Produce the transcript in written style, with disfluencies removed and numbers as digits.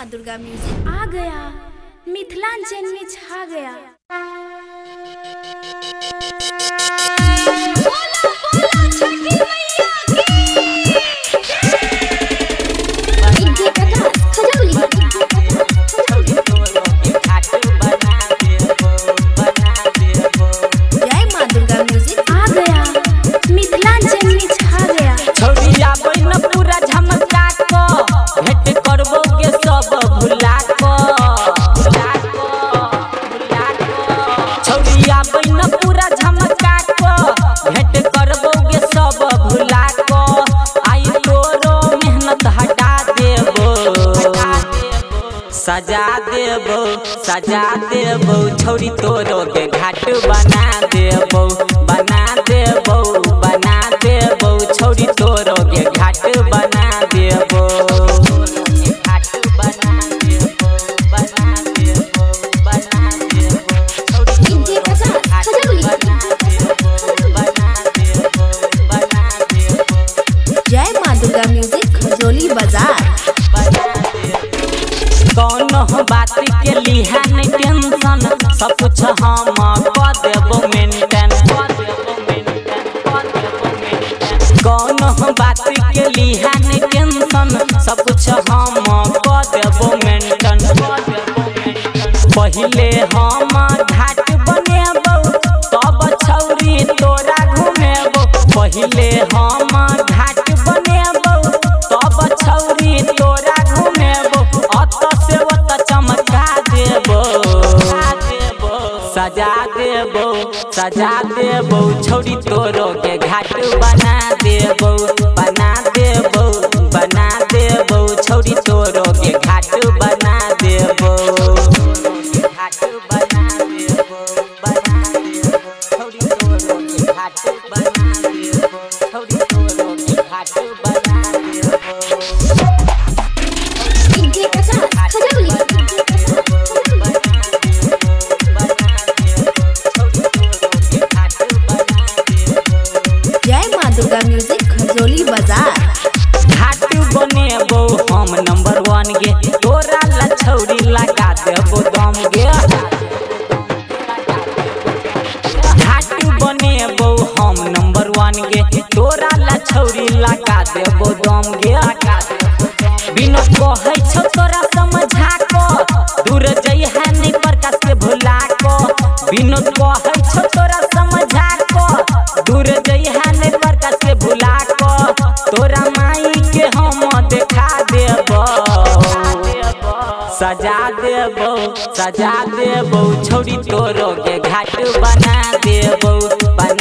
माँ दुर्गा म्यूजिक आ गया, मिथिलांचल में छा गया। जय माँ दुर्गा म्यूजिक आ गया, मिथिलांचल में छा गया। छौरिया बहिन पूरा झमका को भेंट करबोगे सब भुला को। छौरिया बहिन पूरा झमका को भेंट करबोगे सब भुला को। आई तोरो मेहनत हटा देबो, सजा देबो छौरी तोरो के घाट बना देबो, छौरी तोरो के घाट बना देबो। जय माँ दुर्गा म्यूजिक खजोली बाजार। कौनो बात के लिहा नहीं टेंशन, सब कुछ हम कर देबो मेंटेन। कौनो बात के लिहा नहीं टेंशन, सब कुछ हम कर देबो मेंटेन। पहिले हम घाट बनेबो तब छौरी तोरा घुमेबो। पहिले हम घाट बनेबो तब छौरी तोरा घुमेबो। अत से ओत चमका देबो, सजा देबो छौरी तोरो के घाट बना देबो, छौरी तोरो के घाट बना देबो। जय माँ दुर्गा म्यूजिक खजोली बाजार। घाट बनेबो हम नंबर 1 गे, तोरा ला छौरी लगा देबो दम गे। घाट बनेबो हम नंबर 1 गे, तोरा ला छौरी लगा देबो दम गे। बिना कहै छौ तोरा समझा को, दूर जइहा नहीं प्रकाश के भुला को। बिना कहै छौ तोरा समझा को, दूर जइहा नहीं प्रकाश के भुला को। तोरा माई के हम देखा देबो, सजा देबो छौरी तोरो के घाट बना देबो।